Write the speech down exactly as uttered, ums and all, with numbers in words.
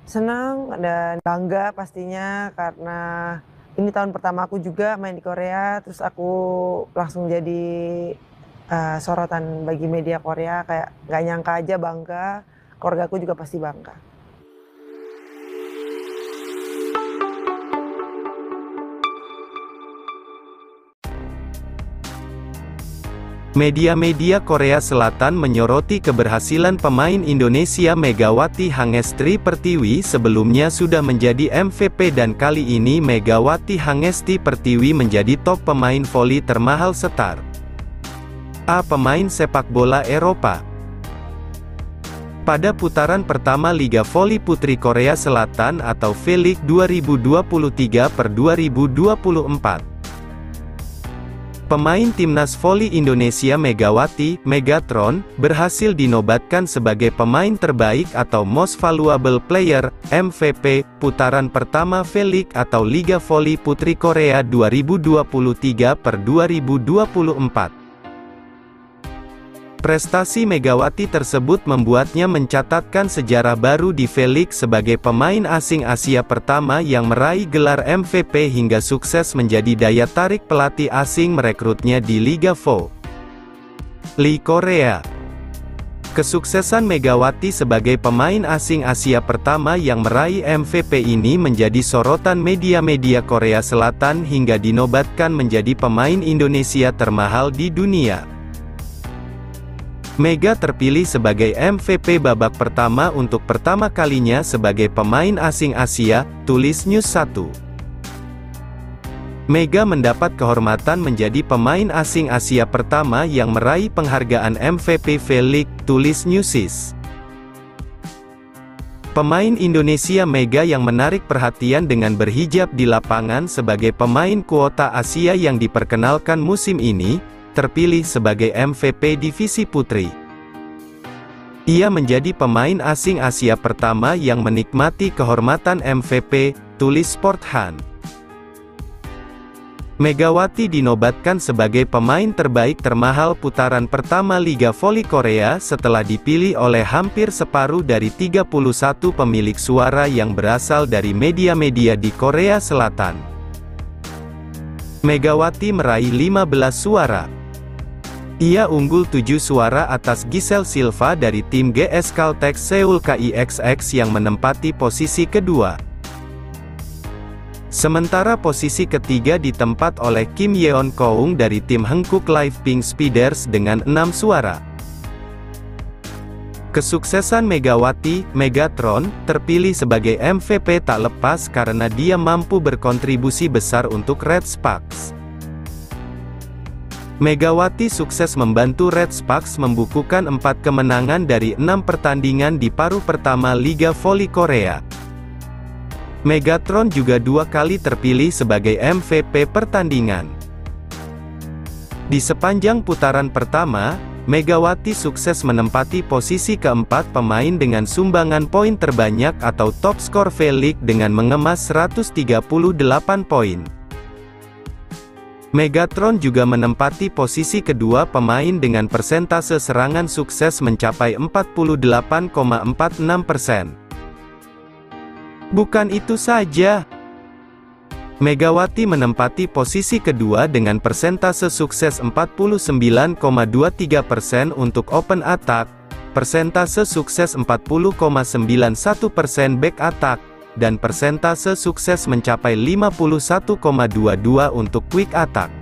Senang dan bangga pastinya karena ini tahun pertama aku juga main di Korea, terus aku langsung jadi, eee, sorotan bagi media Korea, kayak nggak nyangka aja, bangga, keluargaku juga pasti bangga. Media-media Korea Selatan menyoroti keberhasilan pemain Indonesia Megawati Hangestri Pertiwi sebelumnya sudah menjadi M V P dan kali ini Megawati Hangesti Pertiwi menjadi top pemain voli termahal setar A pemain sepak bola Eropa. Pada putaran pertama Liga Voli Putri Korea Selatan atau V-League dua ribu dua puluh tiga per dua ribu dua puluh empat. Pemain Timnas Voli Indonesia Megawati, Megatron, berhasil dinobatkan sebagai pemain terbaik atau Most Valuable Player, M V P, putaran pertama V-League atau Liga Voli Putri Korea dua ribu dua puluh tiga per dua ribu dua puluh empat. Prestasi Megawati tersebut membuatnya mencatatkan sejarah baru di V-League sebagai pemain asing Asia pertama yang meraih gelar M V P hingga sukses menjadi daya tarik pelatih asing merekrutnya di Liga Voli Korea. Kesuksesan Megawati sebagai pemain asing Asia pertama yang meraih M V P ini menjadi sorotan media-media Korea Selatan hingga dinobatkan menjadi pemain Indonesia termahal di dunia. Mega terpilih sebagai M V P babak pertama untuk pertama kalinya sebagai pemain asing Asia, tulis News satu. Mega mendapat kehormatan menjadi pemain asing Asia pertama yang meraih penghargaan M V P V-League, tulis Newsis. Pemain Indonesia Mega yang menarik perhatian dengan berhijab di lapangan sebagai pemain kuota Asia yang diperkenalkan musim ini, terpilih sebagai M V P Divisi Putri. Ia menjadi pemain asing Asia pertama yang menikmati kehormatan M V P, tulis Sporthan. Megawati dinobatkan sebagai pemain terbaik termahal putaran pertama Liga Voli Korea setelah dipilih oleh hampir separuh dari tiga puluh satu pemilik suara yang berasal dari media-media di Korea Selatan. Megawati meraih lima belas suara. Ia unggul tujuh suara atas Giselle Silva dari tim G S Caltex Seoul K I X X yang menempati posisi kedua. Sementara posisi ketiga ditempat oleh Kim Yeon Koung dari tim Hankook Life Pink Speeders dengan enam suara. Kesuksesan Megawati, Megatron, terpilih sebagai M V P tak lepas karena dia mampu berkontribusi besar untuk Red Sparks. Megawati sukses membantu Red Sparks membukukan empat kemenangan dari enam pertandingan di paruh pertama Liga Voli Korea. Megatron juga dua kali terpilih sebagai M V P pertandingan. Di sepanjang putaran pertama, Megawati sukses menempati posisi keempat pemain dengan sumbangan poin terbanyak atau top skor V-League dengan mengemas seratus tiga puluh delapan poin. Megatron juga menempati posisi kedua pemain dengan persentase serangan sukses mencapai empat puluh delapan koma empat enam persen. Bukan itu saja, Megawati menempati posisi kedua dengan persentase sukses empat puluh sembilan koma dua tiga persen untuk open attack, persentase sukses empat puluh koma sembilan satu persen back attack, dan persentase sukses mencapai lima puluh satu koma dua dua untuk quick attack.